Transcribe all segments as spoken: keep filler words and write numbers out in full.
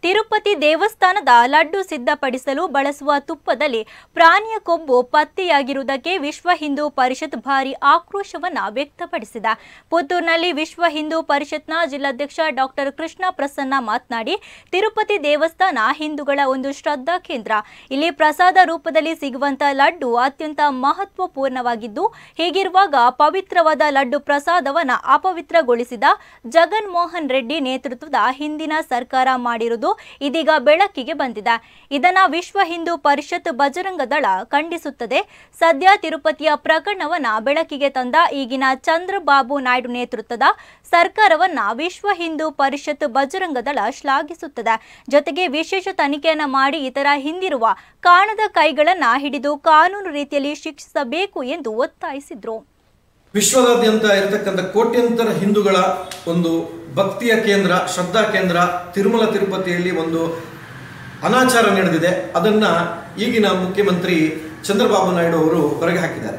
ತಿರುಪತಿ ದೇವಸ್ಥಾನದ ಲಡ್ಡು ಸಿದ್ಧಪಡಿಸಲು ಬಳಸುವ ತುಪ್ಪದಲ್ಲಿ ಪ್ರಾಣಿಯ ಕೊಬ್ಬು ಪತ್ತೆಯಾಗಿರುವುದಕ್ಕೆ ವಿಶ್ವ ಹಿಂದೂ ಪರಿಷತ್ ಭಾರಿ ಆಕ್ರೋಶವನ್ನು ವ್ಯಕ್ತಪಡಿಸಿದೆ. ಪುತ್ತೂರಿನಲ್ಲಿ ವಿಶ್ವ ಹಿಂದೂ ಪರಿಷತ್ನ ಜಿಲ್ಲಾಧ್ಯಕ್ಷ ಡಾಕ್ಟರ್ ಕೃಷ್ಣ ಪ್ರಸನ್ನ ಮಾತನಾಡಿ, ತಿರುಪತಿ ದೇವಸ್ಥಾನ ಹಿಂದೂಗಳ ಒಂದು ಶ್ರದ್ಧಾ ಕೇಂದ್ರ. ಇಲ್ಲಿ ಪ್ರಸಾದ ರೂಪದಲ್ಲಿ ಸಿಗುವಂತ ಲಡ್ಡು ಅತ್ಯಂತ ಮಹತ್ವಪೂರ್ಣವಾಗಿದ್ದು, ಹೀಗಿರುವಾಗ ಪವಿತ್ರವಾದ ಲಡ್ಡು ಪ್ರಸಾದವನ್ನು ಅಪವಿತ್ರಗೊಳಿಸಿದ ಜಗನ್ ಮೋಹನ್ ರೆಡ್ಡಿ ನೇತೃತ್ವದ ಹಿಂದಿನ ಸರ್ಕಾರ ಮಾಡಿರುವುದು ಇದೀಗ ಬೆಳಕಿಗೆ ಬಂದಿದೆ. ಇದನ್ನ ವಿಶ್ವ ಹಿಂದೂ ಪರಿಷತ್ ಬಜರಂಗ ದಳ ಖಂಡಿಸುತ್ತದೆ. ಸದ್ಯ ತಿರುಪತಿಯ ಪ್ರಕರಣವನ್ನ ಬೆಳಕಿಗೆ ತಂದ ಈಗಿನ ಚಂದ್ರಬಾಬು ನಾಯ್ಡು ನೇತೃತ್ವದ ಸರ್ಕಾರವನ್ನ ವಿಶ್ವ ಹಿಂದೂ ಪರಿಷತ್ ಬಜರಂಗ ದಳ ಶ್ಲಾಘಿಸುತ್ತದೆ. ಜೊತೆಗೆ ವಿಶೇಷ ತನಿಖೆಯನ್ನ ಮಾಡಿ ಇತರ ಹಿಂದಿರುವ ಕಾಣದ ಕೈಗಳನ್ನ ಹಿಡಿದು ಕಾನೂನು ರೀತಿಯಲ್ಲಿ ಶಿಕ್ಷಿಸಬೇಕು ಎಂದು ಒತ್ತಾಯಿಸಿದ್ರು. ವಿಶ್ವದಾದ್ಯಂತ ಇರತಕ್ಕಂಥ ಕೋಟ್ಯಂತರ ಹಿಂದೂಗಳ ಒಂದು ಭಕ್ತಿಯ ಕೇಂದ್ರ, ಶ್ರದ್ಧಾ ಕೇಂದ್ರ ತಿರುಮಲ ತಿರುಪತಿಯಲ್ಲಿ ಒಂದು ಅನಾಚಾರ ನಡೆದಿದೆ. ಅದನ್ನ ಈಗಿನ ಮುಖ್ಯಮಂತ್ರಿ ಚಂದ್ರಬಾಬು ನಾಯ್ಡು ಅವರು ಹೊರಗೆ ಹಾಕಿದ್ದಾರೆ.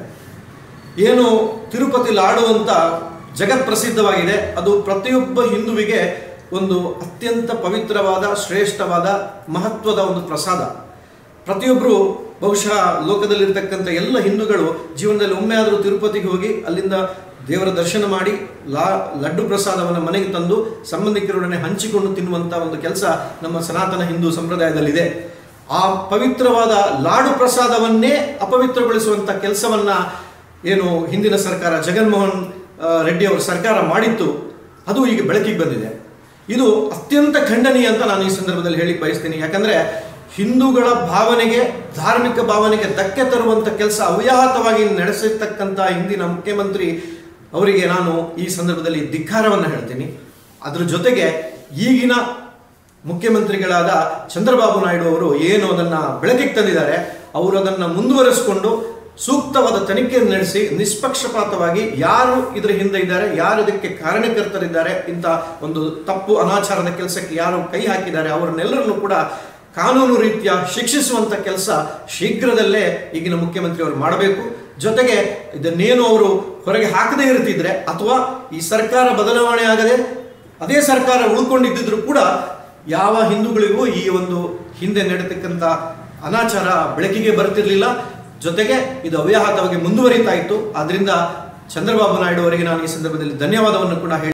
ಏನು ತಿರುಪತಿ ಲಾಡು ಅಂತ ಜಗತ್ ಪ್ರಸಿದ್ಧವಾಗಿದೆ. ಅದು ಪ್ರತಿಯೊಬ್ಬ ಹಿಂದುವಿಗೆ ಒಂದು ಅತ್ಯಂತ ಪವಿತ್ರವಾದ, ಶ್ರೇಷ್ಠವಾದ, ಮಹತ್ವದ ಒಂದು ಪ್ರಸಾದ. ಪ್ರತಿಯೊಬ್ಬರು ಬಹುಶಃ ಲೋಕದಲ್ಲಿರ್ತಕ್ಕಂಥ ಎಲ್ಲ ಹಿಂದೂಗಳು ಜೀವನದಲ್ಲಿ ಒಮ್ಮೆ ಆದರೂ ತಿರುಪತಿಗೆ ಹೋಗಿ ಅಲ್ಲಿಂದ ದೇವರ ದರ್ಶನ ಮಾಡಿ ಲಾ ಲಡ್ಡು ಪ್ರಸಾದವನ್ನು ಮನೆಗೆ ತಂದು ಸಂಬಂಧಿಕರೊಡನೆ ಹಂಚಿಕೊಂಡು ತಿನ್ನುವಂಥ ಒಂದು ಕೆಲಸ ನಮ್ಮ ಸನಾತನ ಹಿಂದೂ ಸಂಪ್ರದಾಯದಲ್ಲಿದೆ. ಆ ಪವಿತ್ರವಾದ ಲಾಡು ಪ್ರಸಾದವನ್ನೇ ಅಪವಿತ್ರಗೊಳಿಸುವಂಥ ಕೆಲಸವನ್ನ ಏನು ಹಿಂದಿನ ಸರ್ಕಾರ ಜಗನ್ಮೋಹನ್ ರೆಡ್ಡಿ ಅವರ ಸರ್ಕಾರ ಮಾಡಿತ್ತು, ಅದು ಈಗ ಬೆಳಕಿಗೆ ಬಂದಿದೆ. ಇದು ಅತ್ಯಂತ ಖಂಡನೀಯ ಅಂತ ನಾನು ಈ ಸಂದರ್ಭದಲ್ಲಿ ಹೇಳಿ ಬಯಸ್ತೀನಿ. ಯಾಕಂದರೆ ಹಿಂದೂಗಳ ಭಾವನೆಗೆ, ಧಾರ್ಮಿಕ ಭಾವನೆಗೆ ಧಕ್ಕೆ ತರುವಂಥ ಕೆಲಸ ಅವ್ಯಾಹತವಾಗಿ ನಡೆಸಿರ್ತಕ್ಕಂಥ ಹಿಂದಿನ ಮುಖ್ಯಮಂತ್ರಿ ಅವರಿಗೆ ನಾನು ಈ ಸಂದರ್ಭದಲ್ಲಿ ಧಿಕ್ಕಾರವನ್ನು ಹೇಳ್ತೀನಿ. ಅದ್ರ ಜೊತೆಗೆ ಈಗಿನ ಮುಖ್ಯಮಂತ್ರಿಗಳಾದ ಚಂದ್ರಬಾಬು ನಾಯ್ಡು ಅವರು ಏನು ಅದನ್ನು ಬೆಳಕಿಗೆ ತಂದಿದ್ದಾರೆ, ಅವರು ಅದನ್ನು ಮುಂದುವರಿಸಿಕೊಂಡು ಸೂಕ್ತವಾದ ತನಿಖೆಯನ್ನು ನಡೆಸಿ ನಿಷ್ಪಕ್ಷಪಾತವಾಗಿ ಯಾರು ಇದರ ಹಿಂದೆ ಇದ್ದಾರೆ, ಯಾರು ಇದಕ್ಕೆ ಕಾರಣಕರ್ತರಿದ್ದಾರೆ, ಇಂಥ ಒಂದು ತಪ್ಪು ಅನಾಚಾರದ ಕೆಲಸಕ್ಕೆ ಯಾರು ಕೈ ಹಾಕಿದ್ದಾರೆ ಅವರನ್ನೆಲ್ಲರನ್ನು ಕೂಡ ಕಾನೂನು ರೀತಿಯ ಶಿಕ್ಷಿಸುವಂಥ ಕೆಲಸ ಶೀಘ್ರದಲ್ಲೇ ಈಗಿನ ಮುಖ್ಯಮಂತ್ರಿ ಅವರು ಮಾಡಬೇಕು. ಜೊತೆಗೆ ಇದನ್ನೇನು ಅವರು ಹೊರಗೆ ಹಾಕದೇ ಇರ್ತಿದ್ರೆ, ಅಥವಾ ಈ ಸರ್ಕಾರ ಬದಲಾವಣೆ ಆಗದೆ ಅದೇ ಸರ್ಕಾರ ಉಳ್ಕೊಂಡಿದ್ದಿದ್ರು ಕೂಡ ಯಾವ ಹಿಂದೂಗಳಿಗೂ ಈ ಒಂದು ಹಿಂದೆ ನಡೆತಕ್ಕಂಥ ಅನಾಚಾರ ಬೆಳಕಿಗೆ ಬರ್ತಿರ್ಲಿಲ್ಲ. ಜೊತೆಗೆ ಇದು ಅವ್ಯಾಹತವಾಗಿ ಮುಂದುವರಿತಾ ಇತ್ತು. ಆದ್ರಿಂದ ಚಂದ್ರಬಾಬು ನಾಯ್ಡು ಅವರಿಗೆ ನಾನು ಈ ಸಂದರ್ಭದಲ್ಲಿ ಧನ್ಯವಾದವನ್ನು ಕೂಡ ಹೇಳಿ